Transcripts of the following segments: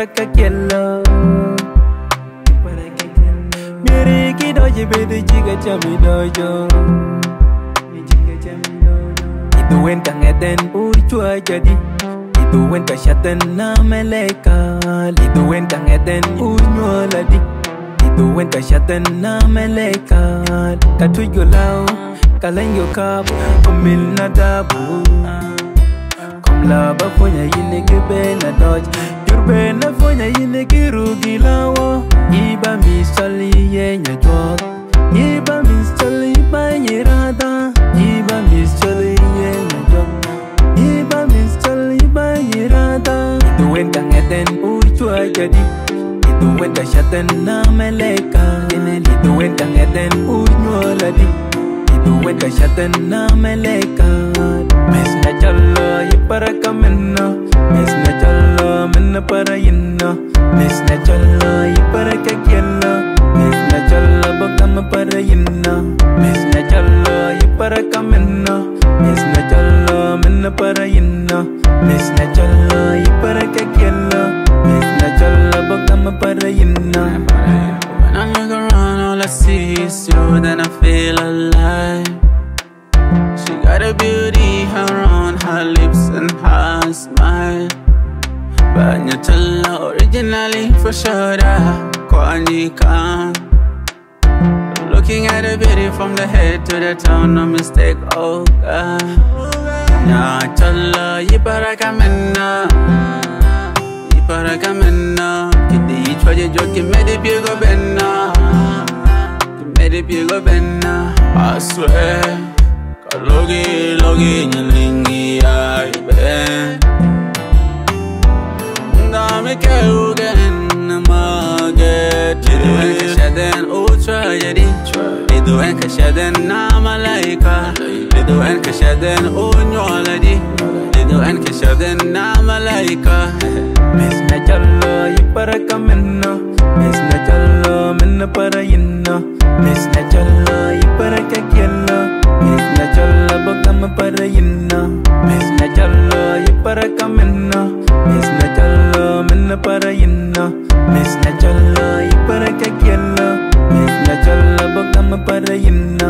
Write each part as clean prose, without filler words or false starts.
Iparaka kielo Miri ki doji bedi chiga chami dojo Itu wenta ngeten urchua jadi Itu wenta shaten na meleka Itu wenta ngeten unyua ladi Itu wenta shaten na meleka Katuyo lao kalenyo kap Kumil na dabu Kumla ba fonya yine kibe na doj Yurbe na fonya yine kirugi lawo Iba misali ye nya jwag Iba misali ba nyirada Iba misali ye nya jwag Iba misali ba nyirada Itu wenta ngeten urchua jadi Itu wenta shaten na meleka Itu wenta ngeten unyua ladi Itu wenta shaten na meleka Mes na chalo iparaka menna Mes na chalo menna para yinna Mes na chalo iparaka kiela Mes na chalo bakama para yinna Mes na chalo iparaka menna Mes na chalo menna para yinna Mes na chalo iparaka kiela Mes na chalo bakama para yinna When I look around all I see is you, then I feel alive. She got a beauty around her lips and her smile. Banyatala originally for sure, Kwanika. Looking at her beauty from the head to the toe, no mistake, oh God. Nyatala yiparaka menna, yiparaka menna. Kiti ichwaje joki medi piego benna, medi piego benna. I swear. Logi nyalingi ay ben Dame ke ugen maget Lidu en kashaden utra jadi Lidu en kashaden na malaika Lidu en kashaden unyoladi Lidu en kashaden na malaika Mes na chalo iparaka menna Mes na chalo menna para yinna Mes na chalo iparaka kiela Mes na chalo bakama para yinna Mes na chalo iparaka menna Mes na chalo menna para yinna Mes na chalo iparaka kiela Mes na chalo bakama para yinna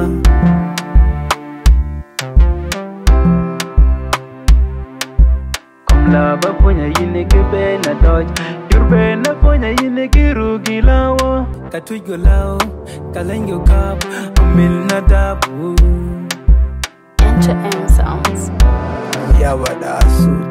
Kumla ba fonya yine kibe na doj Yurbe na fonya yine kirugi lawo Katuyo lao kalenyo kap Amil na dabu Enter M Sounds. Yawadasu